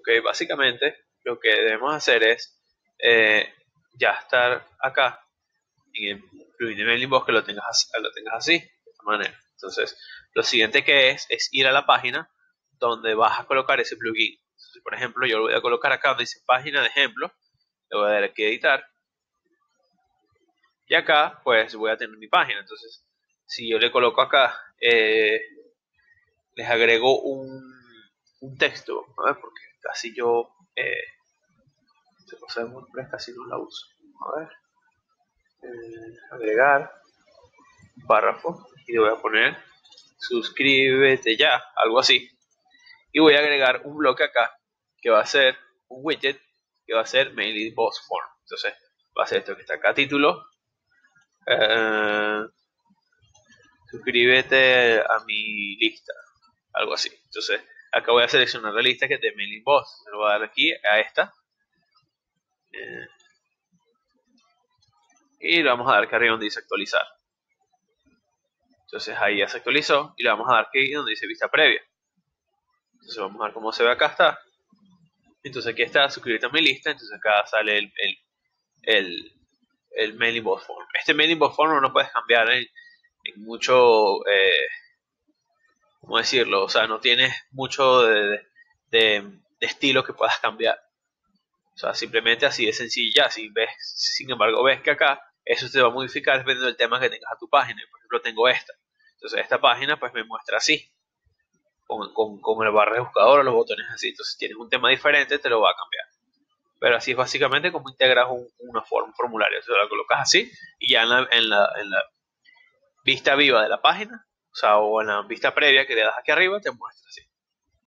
Ok, básicamente lo que debemos hacer es ya estar acá en el plugin de Mailing Box, que lo tengas así, de esta manera. Entonces, lo siguiente que es ir a la página donde vas a colocar ese plugin. Entonces, por ejemplo, yo lo voy a colocar acá donde dice página de ejemplo, le voy a dar aquí a editar, y acá pues voy a tener mi página. Entonces, si yo le coloco acá, les agrego un texto, a ver, porque casi yo, esta cosa de WordPress casi no la uso. A ver, agregar un párrafo y le voy a poner suscríbete ya, algo así. Y voy a agregar un bloque acá que va a ser un widget que va a ser Mailing Box Form. Entonces va a ser esto que está acá, título, eh, suscríbete a mi lista, algo así. Entonces acá voy a seleccionar la lista que es de Mailing Box, le voy a dar aquí a esta, eh, y le vamos a dar que arriba donde dice actualizar. Entonces ahí ya se actualizó y le vamos a dar que donde dice vista previa. Entonces vamos a ver cómo se ve acá está. Entonces aquí está suscribirte a mi lista. Entonces acá sale el, el Mailing Box Form. Este Mailing Box Form no lo puedes cambiar en mucho, ¿cómo decirlo? O sea, no tienes mucho de estilo que puedas cambiar. O sea, simplemente así de sencilla. Si ves, sin embargo, ves que acá eso se va a modificar dependiendo del tema que tengas a tu página. Por ejemplo, tengo esta. Entonces esta página pues me muestra así, con el barra de buscador o los botones así. Entonces si tienes un tema diferente te lo va a cambiar. Pero así es básicamente como integras un formulario. O sea, lo colocas así y ya en la vista viva de la página, o sea, o en la vista previa que le das aquí arriba, te muestra así.